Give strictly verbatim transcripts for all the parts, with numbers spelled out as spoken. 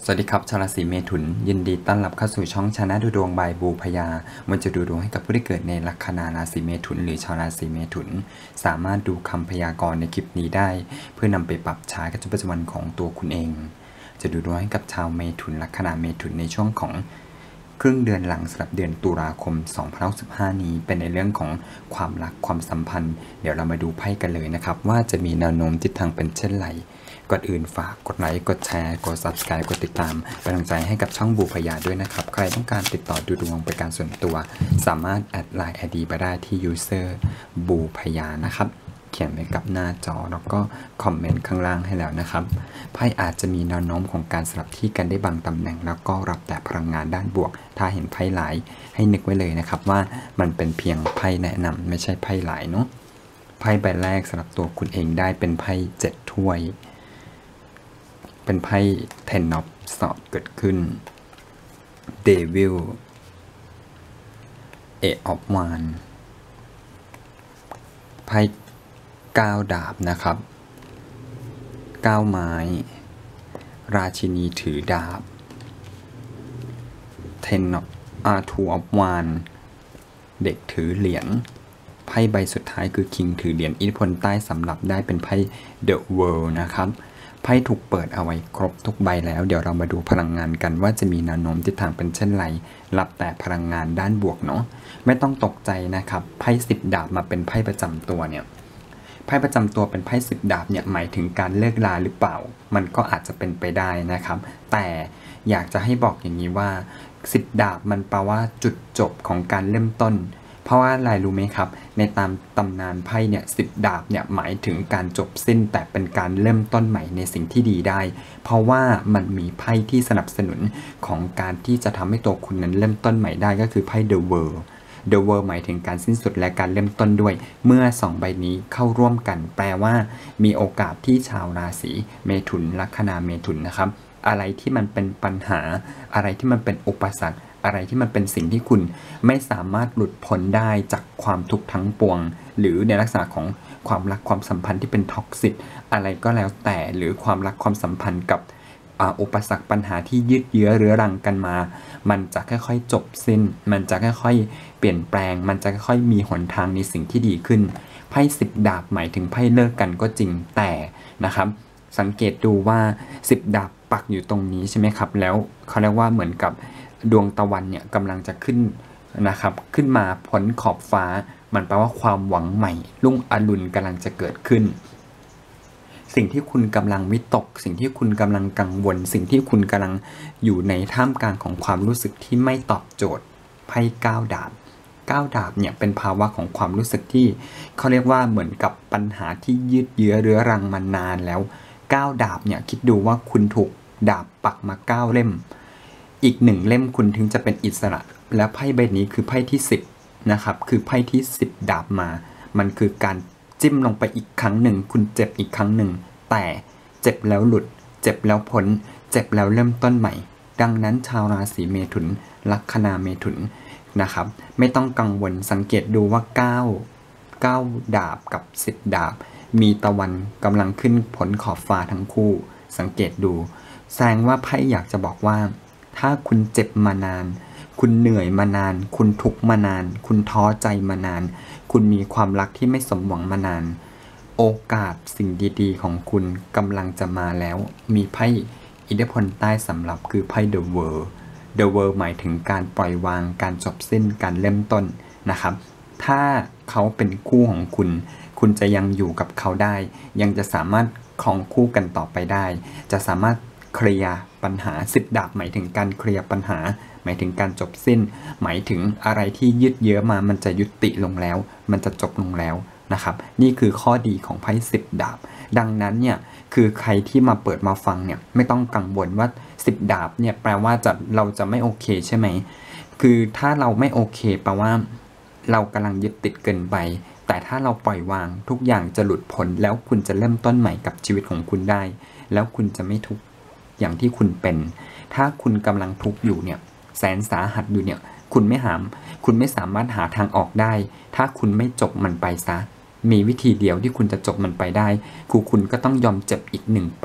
สวัสดีครับชาวราศีเมถุนยินดีต้อนรับเข้าสู่ช่องชนะดูดวงบายบูพยามันจะดูดวงให้กับผู้ที่เกิดในลัคนาราศีเมถุนหรือชาวราศีเมถุนสามารถดูคำพยากรณ์ในคลิปนี้ได้เพื่อนำไปปรับใช้กับชีวิตประจำวันของตัวคุณเองจะดูดวงให้กับชาวเมถุนลัคนาเมถุนในช่วงของครึ่งเดือนหลังสำหรับเดือนตุลาคมสองพันห้าร้อยสิบห้านี้เป็นในเรื่องของความรักความสัมพันธ์เดี๋ยวเรามาดูไพ่กันเลยนะครับว่าจะมีแนวโน้มทิศทางเป็นเช่นไรก่อนอื่นฝากกดไลค์กดแชร์กด ซับสไครบ์ กดติดตามเป็นกำลังใจให้กับช่องบูพยาด้วยนะครับใครต้องการติดต่อดูดวงเป็นการส่วนตัวสามารถแอดไลน์ ไอ ดี ไปได้ที่ user บูพยานะครับเขียนไว้กับหน้าจอแล้วก็คอมเมนต์ข้างล่างให้แล้วนะครับไพ่อาจจะมีแนวโน้มของการสลับที่กันได้บางตำแหน่งแล้วก็รับแต่พลังงานด้านบวกถ้าเห็นไพ่หลายให้นึกไว้เลยนะครับว่ามันเป็นเพียงไพ่แนะนำไม่ใช่ไพ่หลายเนาะไพ่ใบแรกสำหรับตัวคุณเองได้เป็นไพ่เจ็ดถ้วยเป็นไพ่ Ten of Swords เกิดขึ้น Devil Eight of Wands ไพ่เก้าดาบนะครับเก้าไม้ราชินีถือดาบ Ten of uh, Two of Wands เด็กถือเหรียญไพ่ใบสุดท้ายคือ King ถือเหรียญอิทธิพลใต้สำหรับได้เป็นไพ่ The World นะครับไพ่ถูกเปิดเอาไว้ครบทุกใบแล้วเดี๋ยวเรามาดูพลังงานกันว่าจะมีแนวโน้มทิศทางเป็นเช่นไรรับแต่พลังงานด้านบวกเนาะไม่ต้องตกใจนะครับไพ่สิบดาบมาเป็นไพ่ประจำตัวเนี่ยไพ่ประจำตัวเป็นไพ่สิบดาบเนี่ยหมายถึงการเลิกลาหรือเปล่ามันก็อาจจะเป็นไปได้นะครับแต่อยากจะให้บอกอย่างนี้ว่าสิบดาบมันแปลว่าจุดจบของการเริ่มต้นเพราะว่าอะไรรู้ไหมครับในตามตำนานไพ่เนี่ยสิบดาบเนี่ยหมายถึงการจบสิ้นแต่เป็นการเริ่มต้นใหม่ในสิ่งที่ดีได้เพราะว่ามันมีไพ่ที่สนับสนุนของการที่จะทำให้ตัวคุณนั้นเริ่มต้นใหม่ได้ก็คือไพ่ The World The World หมายถึงการสิ้นสุดและการเริ่มต้นด้วยเมื่อสองใบนี้เข้าร่วมกันแปลว่ามีโอกาสที่ชาวราศีเมถุนลัคนาเมถุนนะครับอะไรที่มันเป็นปัญหาอะไรที่มันเป็นอุปสรรคอะไรที่มันเป็นสิ่งที่คุณไม่สามารถหลุดพ้นได้จากความทุกข์ทั้งปวงหรือในลักษณะของความรักความสัมพันธ์ที่เป็นท็อกซิกอะไรก็แล้วแต่หรือความรักความสัมพันธ์กับอุปสรรคปัญหาที่ยืดเยื้อเรื้อรังกันมามันจะค่อยๆจบสิ้นมันจะค่อยๆเปลี่ยนแปลงมันจะค่อยๆมีหนทางในสิ่งที่ดีขึ้นไพ่สิบดาบหมายถึงไพ่เลิกกันก็จริงแต่นะครับสังเกตดูว่าสิบดาบปักอยู่ตรงนี้ใช่ไหมครับแล้วเขาเรียกว่าเหมือนกับดวงตะวันเนี่ยกำลังจะขึ้นนะครับขึ้นมาพ้นขอบฟ้ามันแปลว่าความหวังใหม่รุ่งอรุณกำลังจะเกิดขึ้นสิ่งที่คุณกำลังวิตกสิ่งที่คุณกำลังกังวลสิ่งที่คุณกำลังอยู่ในท่ามกลางของความรู้สึกที่ไม่ตอบโจทย์ไพ่เก้าดาบเก้าดาบเนี่ยเป็นภาวะของความรู้สึกที่เขาเรียกว่าเหมือนกับปัญหาที่ยืดเยื้อเรื้อรังมานานแล้วเก้าดาบเนี่ยคิดดูว่าคุณถูกดาบปักมาเก้าเล่มอีกหนึ่งเล่มคุณถึงจะเป็นอิสระและไพ่ใบนี้คือไพ่ที่สิบนะครับคือไพ่ที่สิบดาบมามันคือการจิ้มลงไปอีกครั้งหนึ่งคุณเจ็บอีกครั้งหนึ่งแต่เจ็บแล้วหลุดเจ็บแล้วพ้นเจ็บแล้วเริ่มต้นใหม่ดังนั้นชาวราศีเมถุนลัคนาเมถุนนะครับไม่ต้องกังวลสังเกตดูว่าเก้า เก้าดาบกับสิบดาบมีตะวันกำลังขึ้นพ้นขอบฟ้าทั้งคู่สังเกตดูแสดงว่าไพ่อยากจะบอกว่าถ้าคุณเจ็บมานานคุณเหนื่อยมานานคุณทุกข์มานานคุณท้อใจมานานคุณมีความรักที่ไม่สมหวังมานานโอกาสสิ่งดีๆของคุณกำลังจะมาแล้วมีไพ่อิทธิพลใต้สำหรับคือไพ่ The World The World หมายถึงการปล่อยวางการจบสิ้นการเริ่มต้นนะครับถ้าเขาเป็นคู่ของคุณคุณจะยังอยู่กับเขาได้ยังจะสามารถครองคู่กันต่อไปได้จะสามารถเคลียร์ปัญหาสิบดาบหมายถึงการเคลียร์ปัญหาหมายถึงการจบสิ้นหมายถึงอะไรที่ยืดเยื้อมามันจะยุติลงแล้วมันจะจบลงแล้วนะครับนี่คือข้อดีของไพ่สิบดาบดังนั้นเนี่ยคือใครที่มาเปิดมาฟังเนี่ยไม่ต้องกังวลว่าสิบดาบเนี่ยแปลว่าจะเราจะไม่โอเคใช่ไหมคือถ้าเราไม่โอเคแปลว่าเรากำลังยึดติดเกินไปแต่ถ้าเราปล่อยวางทุกอย่างจะหลุดพ้นแล้วคุณจะเริ่มต้นใหม่กับชีวิตของคุณได้แล้วคุณจะไม่ทุกข์อย่างที่คุณเป็นถ้าคุณกำลังทุกข์อยู่เนี่ยแสนสาหัสอยู่เนี่ยคุณไม่หามคุณไม่สามารถหาทางออกได้ถ้าคุณไม่จบมันไปซะมีวิธีเดียวที่คุณจะจบมันไปได้คือคุณก็ต้องยอมเจ็บอีกหนึ่งปัก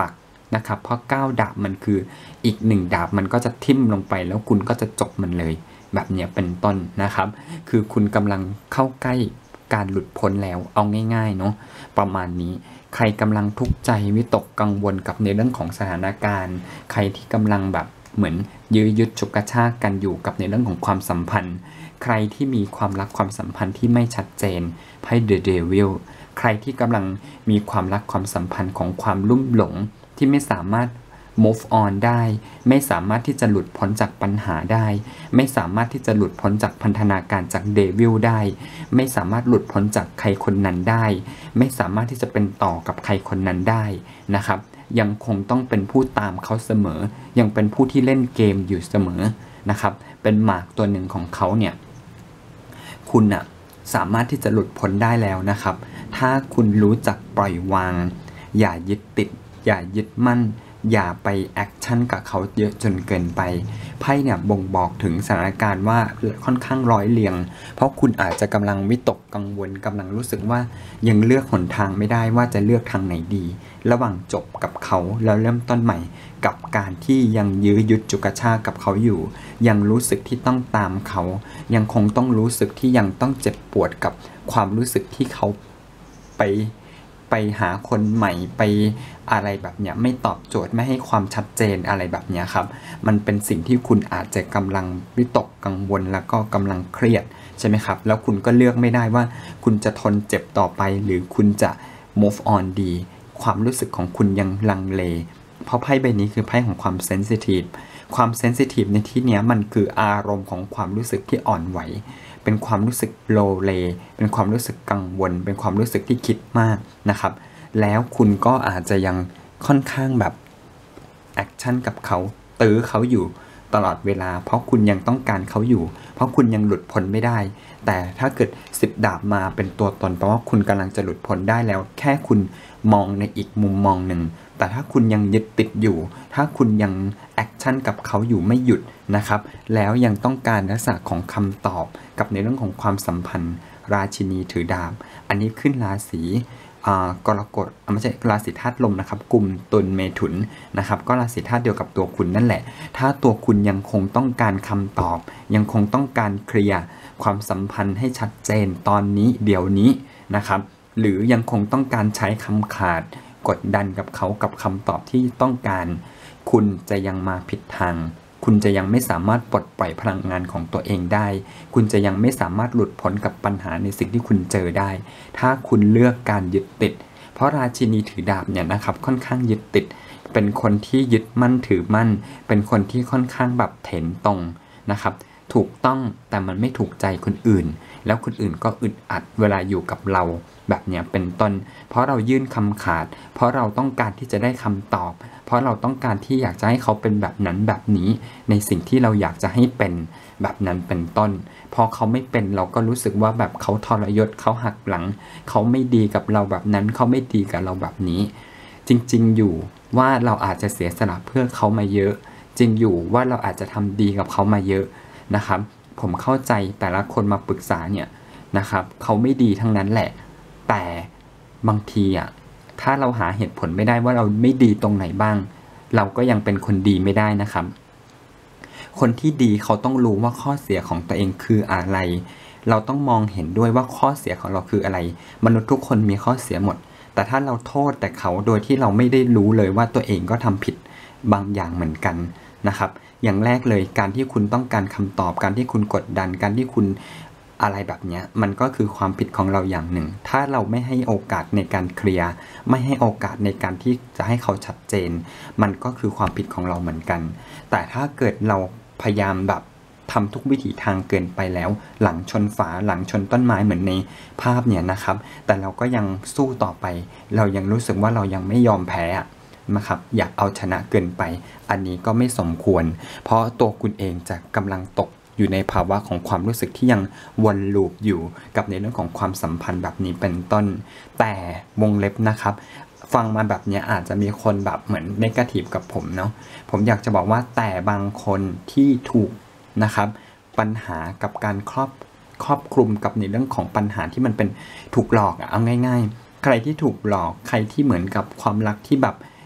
นะครับเพราะเก้าดาบมันคืออีกหนึ่งดาบมันก็จะทิ่มลงไปแล้วคุณก็จะจบมันเลยแบบนี้เป็นต้นนะครับคือคุณกำลังเข้าใกล้การหลุดพ้นแล้วเอาง่ายๆเนาะประมาณนี้ใครกำลังทุกข์ใจวิตกกังวลกับในเรื่องของสถานการณ์ใครที่กำลังแบบเหมือนยื้อยุดฉุกกระชากกันอยู่กับในเรื่องของความสัมพันธ์ใครที่มีความรักความสัมพันธ์ที่ไม่ชัดเจนไพ่ The Devil ใครที่กำลังมีความรักความสัมพันธ์ของความลุ่มหลงที่ไม่สามารถ move on ได้ไม่สามารถที่จะหลุดพ้นจากปัญหาได้ไม่สามารถที่จะหลุดพ้นจากพันธนาการจากเดวิลได้ไม่สามารถหลุดพ้นจากใครคนนั้นได้ไม่สามารถที่จะเป็นต่อกับใครคนนั้นได้นะครับยังคงต้องเป็นผู้ตามเขาเสมอยังเป็นผู้ที่เล่นเกมอยู่เสมอนะครับเป็นหมากตัวหนึ่งของเขาเนี่ยคุณน่ะสามารถที่จะหลุดพ้นได้แล้วนะครับถ้าคุณรู้จักปล่อยวางอย่ายึดติดอย่ายึดมั่นอย่าไปแอคชั่นกับเขาเยอะจนเกินไปไพ่เนี่ยบ่งบอกถึงสถานการณ์ว่าค่อนข้างร้อยเรียงเพราะคุณอาจจะกำลังวิตกกังวลกำลังรู้สึกว่ายังเลือกหนทางไม่ได้ว่าจะเลือกทางไหนดีระหว่างจบกับเขาแล้วเริ่มต้นใหม่กับการที่ยังยื้อยุดจุกชากกับเขาอยู่ยังรู้สึกที่ต้องตามเขายังคงต้องรู้สึกที่ยังต้องเจ็บปวดกับความรู้สึกที่เขาไปไปหาคนใหม่ไปอะไรแบบเนี้ยไม่ตอบโจทย์ไม่ให้ความชัดเจนอะไรแบบเนี้ยครับมันเป็นสิ่งที่คุณอาจจะกำลังวิตกกังวลแล้วก็กำลังเครียดใช่ไหมครับแล้วคุณก็เลือกไม่ได้ว่าคุณจะทนเจ็บต่อไปหรือคุณจะ move on ดีความรู้สึกของคุณยังลังเลเพราะไพ่ใบนี้คือไพ่ของความเซนซิทีฟความเซนซิทีฟในที่นี้มันคืออารมณ์ของความรู้สึกที่อ่อนไหวเป็นความรู้สึกโลเลเป็นความรู้สึกกังวลเป็นความรู้สึกที่คิดมากนะครับแล้วคุณก็อาจจะยังค่อนข้างแบบแอคชั่นกับเขาตื้อเขาอยู่ตลอดเวลาเพราะคุณยังต้องการเขาอยู่เพราะคุณยังหลุดพ้นไม่ได้แต่ถ้าเกิดสิบดาบมาเป็นตัวตนแปลว่าคุณกำลังจะหลุดพ้นได้แล้วแค่คุณมองในอีกมุมมองหนึ่งแต่ถ้าคุณยังยึดติดอยู่ถ้าคุณยังแอคชั่นกับเขาอยู่ไม่หยุดนะครับแล้วยังต้องการลักษณะของคำตอบกับในเรื่องของความสัมพันธ์ราชินีถือดาบอันนี้ขึ้นราศีกรกฎไม่ใช่ราศีธาตุลมนะครับกุมตุลเมถุนนะครับก็ราศีธาตุเดียวกับตัวคุณนั่นแหละถ้าตัวคุณยังคงต้องการคำตอบยังคงต้องการเคลียร์ความสัมพันธ์ให้ชัดเจนตอนนี้เดี๋ยวนี้นะครับหรือยังคงต้องการใช้คำขาดกดดันกับเขากับคำตอบที่ต้องการคุณจะยังมาผิดทางคุณจะยังไม่สามารถปลดปล่อยพลังงานของตัวเองได้คุณจะยังไม่สามารถหลุดพ้นกับปัญหาในสิ่งที่คุณเจอได้ถ้าคุณเลือกการยึดติดเพราะราชินีถือดาบเนี่ยนะครับค่อนข้างยึดติดเป็นคนที่ยึดมั่นถือมั่นเป็นคนที่ค่อนข้างแบบเถนตรงนะครับถูกต้องแต่มันไม่ถูกใจคนอื่นแล้วคนอื่นก็อึดอัดเวลาอยู่กับเราแบบเนี้ยเป็นต้นเพราะเรายื่นคำขาดเพราะเราต้องการที่จะได้คำตอบเพราะเราต้องการที่อยากจะให้เขาเป็นแบบนั้นแบบนี้ในสิ่งที่เราอยากจะให้เป็นแบบนั้นเป็นต้นพอเขาไม่เป็นเราก็รู้สึกว่าแบบเขาทรยศเขาหักหลังเขาไม่ดีกับเราแบบนั้นเขาไม่ดีกับเราแบบนี้จริงๆอยู่ว่าเราอาจจะเสียสละเพื่อเขามาเยอะจริงอยู่ว่าเราอาจจะทำดีกับเขามาเยอะนะครับผมเข้าใจแต่ละคนมาปรึกษาเนี่ยนะครับเขาไม่ดีทั้งนั้นแหละแต่บางทีอ่ะถ้าเราหาเหตุผลไม่ได้ว่าเราไม่ดีตรงไหนบ้างเราก็ยังเป็นคนดีไม่ได้นะครับคนที่ดีเขาต้องรู้ว่าข้อเสียของตัวเองคืออะไรเราต้องมองเห็นด้วยว่าข้อเสียของเราคืออะไรมนุษย์ทุกคนมีข้อเสียหมดแต่ถ้าเราโทษแต่เขาโดยที่เราไม่ได้รู้เลยว่าตัวเองก็ทำผิดบางอย่างเหมือนกันนะครับอย่างแรกเลยการที่คุณต้องการคำตอบการที่คุณกดดันการที่คุณอะไรแบบนี้มันก็คือความผิดของเราอย่างหนึ่งถ้าเราไม่ให้โอกาสในการเคลียร์ไม่ให้โอกาสในการที่จะให้เขาชัดเจนมันก็คือความผิดของเราเหมือนกันแต่ถ้าเกิดเราพยายามแบบทำทุกวิถีทางเกินไปแล้วหลังชนฝาหลังชนต้นไม้เหมือนในภาพเนี่ยนะครับแต่เราก็ยังสู้ต่อไปเรายังรู้สึกว่าเรายังไม่ยอมแพ้นะครับอยากเอาชนะเกินไปอันนี้ก็ไม่สมควรเพราะตัวคุณเองจะกำลังตกอยู่ในภาวะของความรู้สึกที่ยังวนลูปอยู่กับในเรื่องของความสัมพันธ์แบบนี้เป็นต้นแต่วงเล็บนะครับฟังมาแบบนี้อาจจะมีคนแบบเหมือนเนกาทีฟกับผมเนาะผมอยากจะบอกว่าแต่บางคนที่ถูกนะครับปัญหากับการครอบครอบคลุมกับในเรื่องของปัญหาที่มันเป็นถูกหลอกอะเอาง่ายๆใครที่ถูกหลอกใครที่เหมือนกับความรักที่แบบ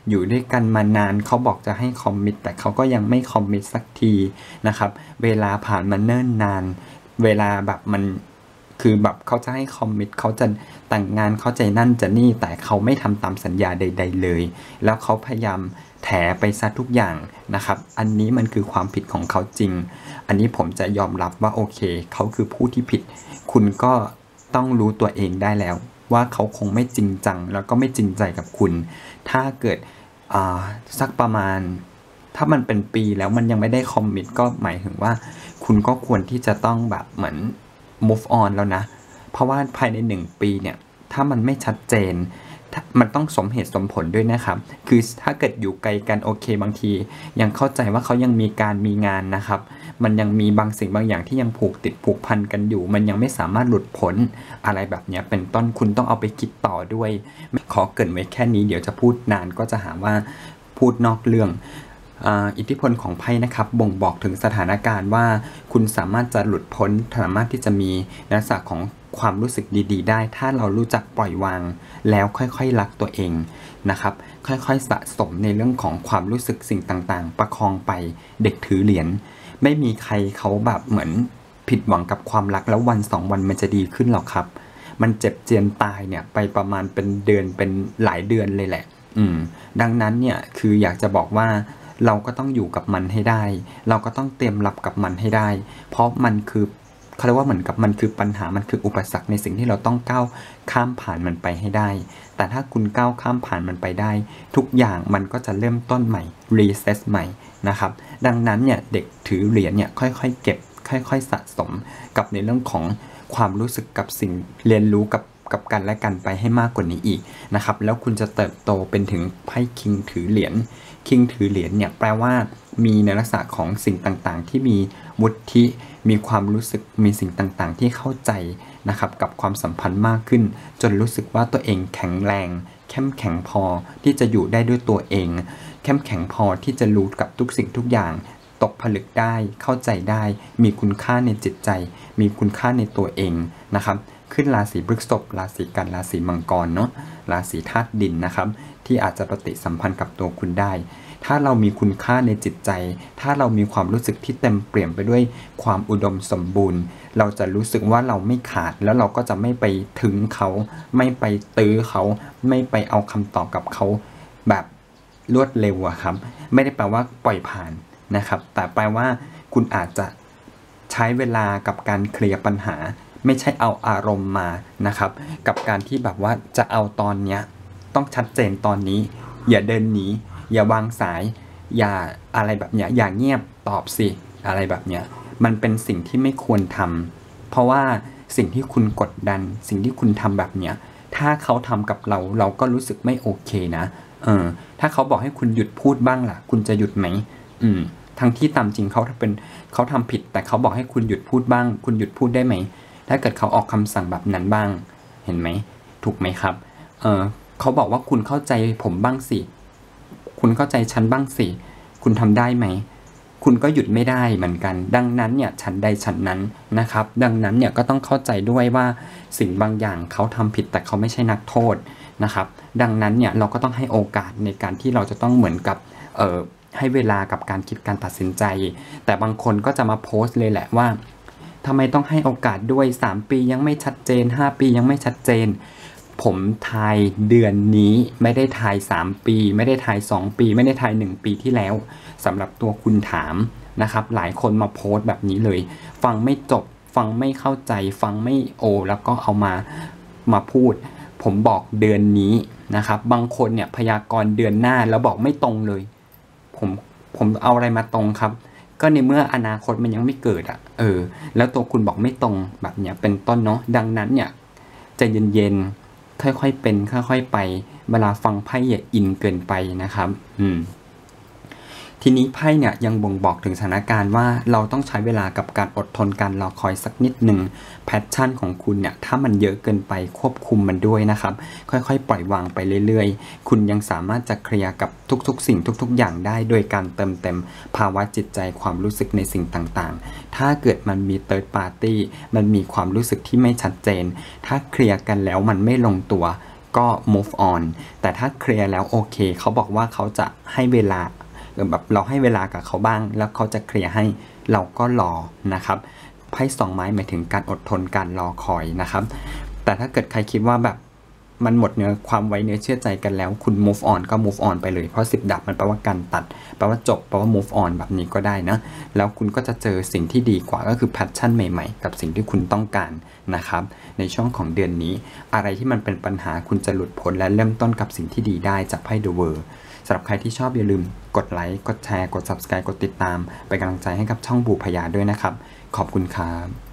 อยู่ด้วยกันมานานเขาบอกจะให้คอมมิตแต่เขาก็ยังไม่คอมมิตสักทีนะครับเวลาผ่านมาเนิ่นนานเวลาแบบมันคือแบบเขาจะให้คอมมิตเขาจะแต่งงานเขาใจนั่นจะนี่แต่เขาไม่ทำตามสัญญาใดๆเลยแล้วเขาพยายามแถไปซะทุกอย่างนะครับอันนี้มันคือความผิดของเขาจริงอันนี้ผมจะยอมรับว่าโอเคเขาคือผู้ที่ผิดคุณก็ต้องรู้ตัวเองได้แล้วว่าเขาคงไม่จริงจังแล้วก็ไม่จริงใจกับคุณถ้าเกิดสักประมาณถ้ามันเป็นปีแล้วมันยังไม่ได้คอมมิตก็หมายถึงว่าคุณก็ควรที่จะต้องแบบเหมือน move on แล้วนะเพราะว่าภายในหนึ่งปีเนี่ยถ้ามันไม่ชัดเจนมันต้องสมเหตุสมผลด้วยนะครับคือถ้าเกิดอยู่ไกลกันโอเคบางทียังเข้าใจว่าเขายังมีการมีงานนะครับมันยังมีบางสิ่งบางอย่างที่ยังผูกติดผูกพันกันอยู่มันยังไม่สามารถหลุดพ้นอะไรแบบนี้เป็นต้นคุณต้องเอาไปคิดต่อด้วยขอเกริ่นไว้แค่นี้เดี๋ยวจะพูดนานก็จะหาว่าพูดนอกเรื่องอิทธิพลของไพ่นะครับบ่งบอกถึงสถานการณ์ว่าคุณสามารถจะหลุดพ้นสามารถที่จะมีลักษณะของความรู้สึกดีๆได้ถ้าเรารู้จักปล่อยวางแล้วค่อยๆรักตัวเองนะครับค่อยๆสะสมในเรื่องของความรู้สึกสิ่งต่างๆประคองไปเด็กถือเหรียญไม่มีใครเขาแบบเหมือนผิดหวังกับความรักแล้ววันสองวันมันจะดีขึ้นหรอกครับมันเจ็บเจียนตายเนี่ยไปประมาณเป็นเดือนเป็นหลายเดือนเลยแหละอืมดังนั้นเนี่ยคืออยากจะบอกว่าเราก็ต้องอยู่กับมันให้ได้เราก็ต้องเตรียมรับกับมันให้ได้เพราะมันคือเขาเรียกว่าเหมือนกับมันคือปัญหามันคืออุปสรรคในสิ่งที่เราต้องก้าวข้ามผ่านมันไปให้ได้แต่ถ้าคุณก้าวข้ามผ่านมันไปได้ทุกอย่างมันก็จะเริ่มต้นใหม่รีเซ็ตใหม่นะครับดังนั้นเนี่ยเด็กถือเหรียญเนี่ยค่อยๆเก็บค่อยๆสะสมกับในเรื่องของความรู้สึกกับสิ่งเรียนรู้กับกับกันและกันไปให้มากกว่านี้อีกนะครับแล้วคุณจะเติบโตเป็นถึงไพ่คิงถือเหรียญคิงถือเหรียญเนี่ยแปลว่ามีในลักษณะของสิ่งต่างๆที่มีวุฒิมีความรู้สึกมีสิ่งต่างๆที่เข้าใจนะครับกับความสัมพันธ์มากขึ้นจนรู้สึกว่าตัวเองแข็งแรงเข้มแข็งพอที่จะอยู่ได้ด้วยตัวเองเข้มแข็งพอที่จะรู้กับทุกสิ่งทุกอย่างตกผลึกได้เข้าใจได้มีคุณค่าในจิตใจมีคุณค่าในตัวเองนะครับขึ้นราศีพฤษภราศีกันราศีมังกรเนาะราศีธาตุดินนะครับที่อาจจะปฏิสัมพันธ์กับตัวคุณได้ถ้าเรามีคุณค่าในจิตใจถ้าเรามีความรู้สึกที่เต็มเปี่ยมไปด้วยความอุดมสมบูรณ์เราจะรู้สึกว่าเราไม่ขาดแล้วเราก็จะไม่ไปถึงเขาไม่ไปตื้อเขาไม่ไปเอาคำตอบกับเขาแบบรวดเร็วอะครับไม่ได้แปลว่าปล่อยผ่านนะครับแต่แปลว่าคุณอาจจะใช้เวลากับการเคลียร์ปัญหาไม่ใช่เอาอารมณ์มานะครับกับการที่แบบว่าจะเอาตอนเนี้ยต้องชัดเจนตอนนี้อย่าเดินหนีอย่าวางสายอย่าอะไรแบบเนี้ยอย่าเงียบตอบสิอะไรแบบเนี้ยมันเป็นสิ่งที่ไม่ควรทำเพราะว่าสิ่งที่คุณกดดันสิ่งที่คุณทำแบบเนี้ยถ้าเขาทำกับเราเราก็รู้สึกไม่โอเคนะเออถ้าเขาบอกให้คุณหยุดพูดบ้างล่ะคุณจะหยุดไหมอืมทั้งที่ตามจริงเขาเป็นเขาทำผิดแต่เขาบอกให้คุณหยุดพูดบ้างคุณหยุดพูดได้ไหมถ้าเกิดเขาออกคำสั่งแบบนั้นบ้างเห็นไหมถูกไหมครับเออเขาบอกว่าคุณเข้าใจผมบ้างสิคุณเข้าใจฉันบ้างสิคุณทำได้ไหมคุณก็หยุดไม่ได้เหมือนกันดังนั้นเนี่ยฉันใดฉันนั้นนะครับดังนั้นเนี่ยก็ต้องเข้าใจด้วยว่าสิ่งบางอย่างเขาทำผิดแต่เขาไม่ใช่นักโทษนะครับดังนั้นเนี่ยเราก็ต้องให้โอกาสในการที่เราจะต้องเหมือนกับเอ่อให้เวลากับการคิดการตัดสินใจแต่บางคนก็จะมาโพสต์เลยแหละว่าทำไมต้องให้โอกาสด้วยสามปียังไม่ชัดเจนห้าปียังไม่ชัดเจนผมทายเดือนนี้ไม่ได้ทายสามปีไม่ได้ทายสองปีไม่ได้ทายหนึ่งปีที่แล้วสำหรับตัวคุณถามนะครับหลายคนมาโพสต์แบบนี้เลยฟังไม่จบฟังไม่เข้าใจฟังไม่โอแล้วก็เอามามาพูดผมบอกเดือนนี้นะครับบางคนเนี่ยพยากรณ์เดือนหน้าแล้วบอกไม่ตรงเลยผมผมเอาอะไรมาตรงครับก็ในเมื่ออนาคตมันยังไม่เกิดอ่ะเออแล้วตัวคุณบอกไม่ตรงแบบเนี้ยเป็นต้นเนาะดังนั้นเนี่ยใจเย็นๆค่อยๆเป็นค่อยๆไปเวลาฟังไพ่อย่าอินเกินไปนะครับอืมทีนี้ไพ่เนี่ยยังบ่งบอกถึงสถานการณ์ว่าเราต้องใช้เวลากับการอดทนการรอคอยสักนิดหนึ่งแพชชั่นของคุณเนี่ยถ้ามันเยอะเกินไปควบคุมมันด้วยนะครับค่อยๆปล่อยวางไปเรื่อยๆคุณยังสามารถจะเคลียร์กับทุกๆสิ่งทุกๆอย่างได้โดยการเติมเต็มภาวะจิตใจความรู้สึกในสิ่งต่างๆถ้าเกิดมันมีเติร์ดปาร์ตี้มันมีความรู้สึกที่ไม่ชัดเจนถ้าเคลียร์กันแล้วมันไม่ลงตัวก็ move on แต่ถ้าเคลียร์แล้วโอเคเขาบอกว่าเขาจะให้เวลาแบบเราให้เวลากับเขาบ้างแล้วเขาจะเคลียร์ให้เราก็รอนะครับไพ่สองไม้หมายถึงการอดทนการรอคอยนะครับแต่ถ้าเกิดใครคิดว่าแบบมันหมดเนื้อความไว้เนื้อเชื่อใจกันแล้วคุณ move on ก็ move on ไปเลยเพราะสิบดาบมันแปลว่าการตัดแปลว่าจบแปลว่า move on แบบนี้ก็ได้นะแล้วคุณก็จะเจอสิ่งที่ดีกว่าก็คือ passion ใหม่ๆกับสิ่งที่คุณต้องการนะครับในช่วงของเดือนนี้อะไรที่มันเป็นปัญหาคุณจะหลุดพ้นและเริ่มต้นกับสิ่งที่ดีได้จากไพ่ The World สำหรับใครที่ชอบอย่าลืมกดไลค์กดแชร์กด Subscribe กดติดตามเป็นกำลังใจให้กับช่องบูพยาด้วยนะครับขอบคุณครับ